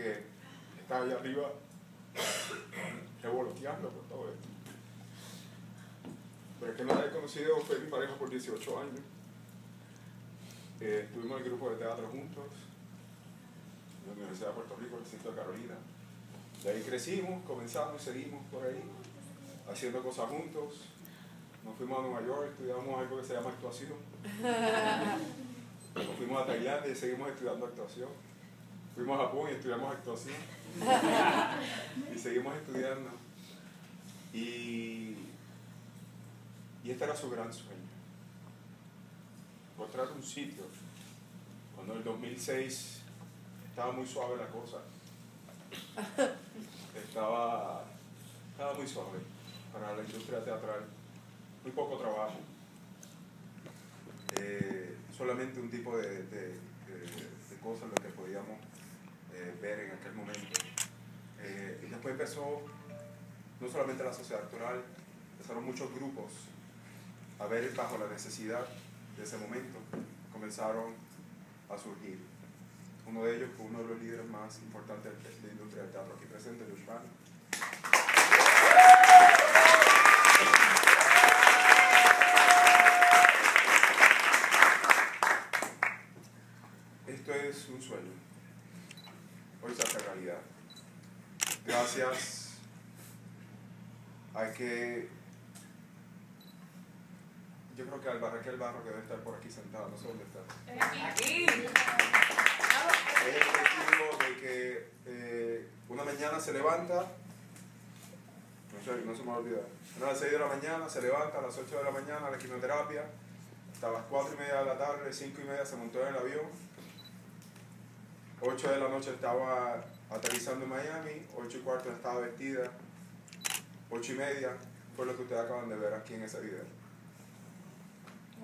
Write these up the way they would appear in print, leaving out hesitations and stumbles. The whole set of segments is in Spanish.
que está allá arriba revoloteando por todo esto. Pero es que no la he conocido, fue mi pareja por 18 años. Estuvimos en el grupo de teatro juntos, en la Universidad de Puerto Rico, en el recinto de Carolina. De ahí crecimos, comenzamos y seguimos por ahí, haciendo cosas juntos. Nos fuimos a Nueva York, estudiamos algo que se llama actuación. Nos fuimos a Tailandia y seguimos estudiando actuación. Fuimos a Japón y estudiamos actuación. Y seguimos estudiando. Y este era su gran sueño. Encontrar un sitio. Cuando en el 2006 estaba muy suave la cosa. Estaba muy suave para la industria teatral. Muy poco trabajo. Solamente un tipo de cosas lo que podíamos ver en aquel momento. Y después empezó no solamente la sociedad actoral, empezaron muchos grupos a ver bajo la necesidad de ese momento, comenzaron a surgir. Uno de ellos fue uno de los líderes más importantes de la industria del teatro aquí presente, Luis Van. Esto es un sueño. Hoy se hace realidad. Gracias a que yo creo que Raquel Barro, que debe estar por aquí sentada, no sé dónde está. Aquí. Es el testigo de que una mañana se levanta, no se me va a olvidar, a las 6 de la mañana se levanta, a las 8 de la mañana la quimioterapia, hasta las 4:30 de la tarde, 5:30 se montó en el avión, 8 de la noche estaba aterrizando en Miami, 8:15 estaba vestida, 8:30 fue lo que ustedes acaban de ver aquí en ese video. Wow.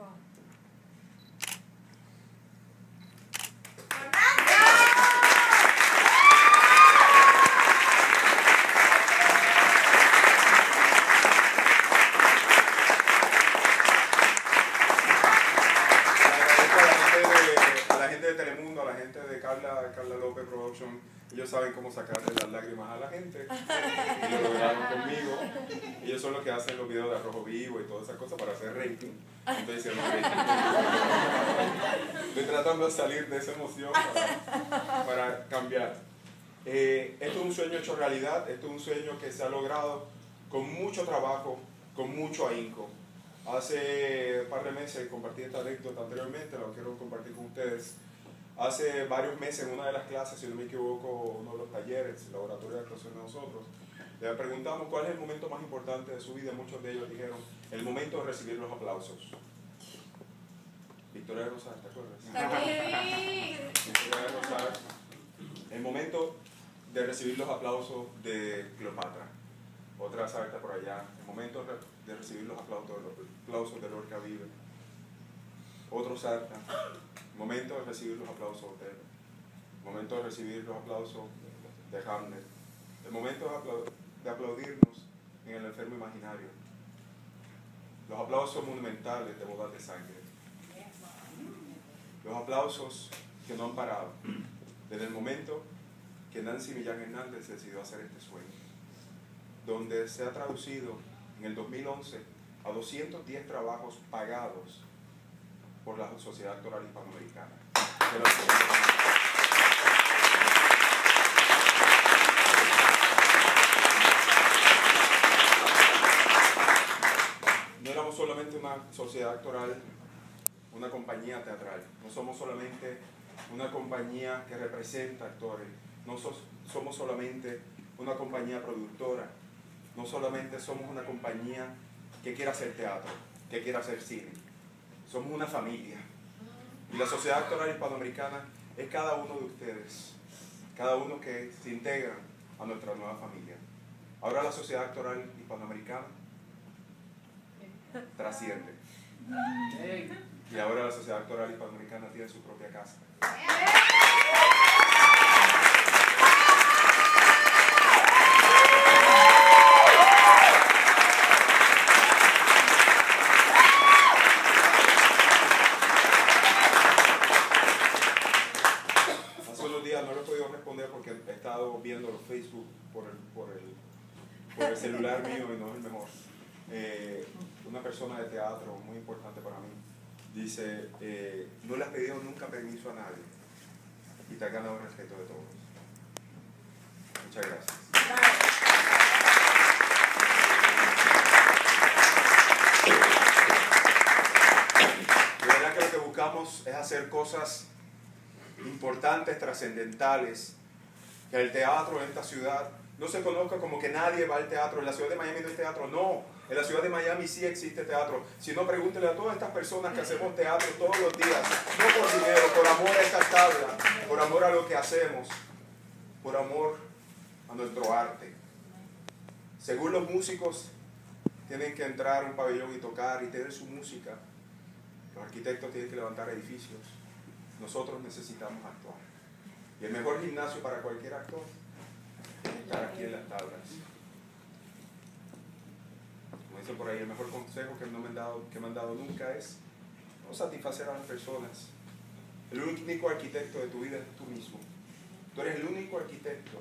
A la gente de Telemundo, a la gente de Carla López Production, ellos saben cómo sacarle las lágrimas a la gente y lo lograron conmigo. Ellos son los que hacen los videos de Arrojo Vivo y todas esas cosas para hacer rating. Entonces hicieron rating. Estoy tratando de salir de esa emoción para cambiar. Esto es un sueño hecho realidad, esto es un sueño que se ha logrado con mucho trabajo, con mucho ahínco. Hace un par de meses compartí esta anécdota anteriormente, la quiero compartir con ustedes. Hace varios meses en una de las clases, si no me equivoco, uno de los talleres, el laboratorio de actuación de nosotros, le preguntamos cuál es el momento más importante de su vida. Muchos de ellos dijeron, el momento de recibir los aplausos. Victoria de Rosales, ¿te acuerdas? Victoria de Rosales. El momento de recibir los aplausos de Cleopatra. Otra salta por allá. El momento de recibir los aplausos de Lorca Vive. Otro salta. El momento de recibir los aplausos de Otelo. El momento de recibir los aplausos de Hamlet. El momento de aplaudirnos en el enfermo imaginario. Los aplausos monumentales de bodas de sangre. Los aplausos que no han parado. Desde el momento que Nancy Millán Hernández decidió hacer este sueño, donde se ha traducido en el 2011 a 210 trabajos pagados por la Sociedad Actoral Hispanoamericana. No éramos solamente una sociedad actoral, una compañía teatral, no somos solamente una compañía que representa actores, no somos solamente una compañía productora, no solamente somos una compañía que quiera hacer teatro, que quiera hacer cine, somos una familia. Y la Sociedad Actoral Hispanoamericana es cada uno de ustedes, cada uno que se integra a nuestra nueva familia. Ahora la Sociedad Actoral Hispanoamericana trasciende. Y ahora la Sociedad Actoral Hispanoamericana tiene su propia casa. Hace unos días no lo podido responder porque he estado viendo los Facebook por el celular mío y no es el mejor. Una persona de teatro muy importante para mí dice, no le has pedido nunca permiso a nadie y te has ganado el respeto de todos. Muchas gracias. De verdad que lo que buscamos es hacer cosas importantes, trascendentales, que el teatro en esta ciudad no se conozca como que nadie va al teatro. En la ciudad de Miami no hay teatro, no. En la ciudad de Miami sí existe teatro. Si no, pregúntele a todas estas personas que hacemos teatro todos los días, no por dinero, por amor a esta tabla, por amor a lo que hacemos, por amor a nuestro arte. Según los músicos, tienen que entrar a un pabellón y tocar y tener su música. Los arquitectos tienen que levantar edificios. Nosotros necesitamos actuar. Y el mejor gimnasio para cualquier actor es estar aquí en las tablas. Como dicen por ahí, el mejor consejo que me han dado nunca es no satisfacer a las personas. El único arquitecto de tu vida es tú mismo. Tú eres el único arquitecto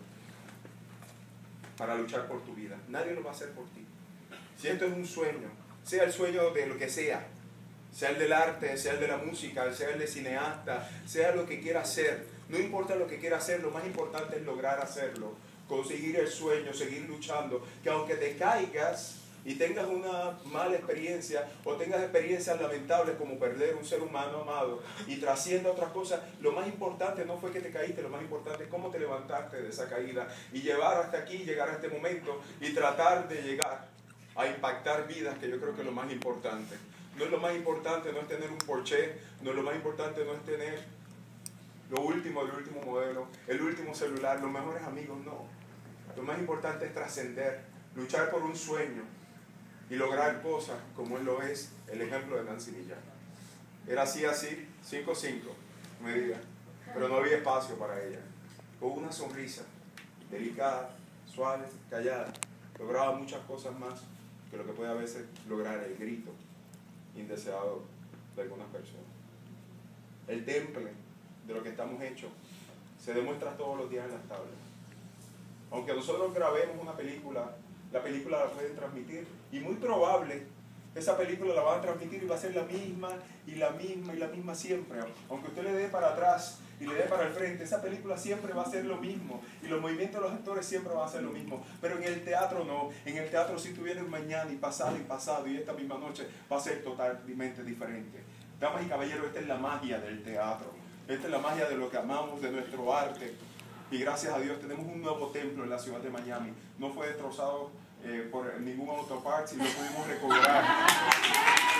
para luchar por tu vida. Nadie lo va a hacer por ti. Si esto es un sueño, sea el sueño de lo que sea el del arte, sea el de la música, sea el de cineasta, sea lo que quiera hacer, no importa lo que quiera hacer, lo más importante es lograr hacerlo, conseguir el sueño, seguir luchando, que aunque te caigas y tengas una mala experiencia o tengas experiencias lamentables como perder un ser humano amado y trascienda otras cosas, lo más importante no fue que te caíste, lo más importante es cómo te levantaste de esa caída y llevar hasta aquí, llegar a este momento y tratar de llegar a impactar vidas, que yo creo que es lo más importante. No es lo más importante, no es tener un Porsche, no es lo más importante, no es tener lo último del último modelo, el último celular, los mejores amigos, no. Lo más importante es trascender, luchar por un sueño y lograr cosas como él lo es, el ejemplo de Nancy Millán. Era así, 5'5", medida, pero no había espacio para ella. Con una sonrisa, delicada, suave, callada, lograba muchas cosas más que lo que puede a veces lograr el grito indeseado de algunas personas. El temple de lo que estamos hechos se demuestra todos los días en las tablas. Aunque nosotros grabemos una película, la película la pueden transmitir y muy probable esa película la van a transmitir y va a ser la misma y la misma y la misma siempre. Aunque usted le dé para atrás y le dé para el frente, esa película siempre va a ser lo mismo y los movimientos de los actores siempre van a ser lo mismo. Pero en el teatro no. En el teatro si tú vienes mañana y pasado y esta misma noche va a ser totalmente diferente. Damas y caballeros, esta es la magia del teatro. Esta es la magia de lo que amamos, de nuestro arte. Y gracias a Dios tenemos un nuevo templo en la ciudad de Miami. No fue destrozado por ningún autoparts y lo pudimos recobrar.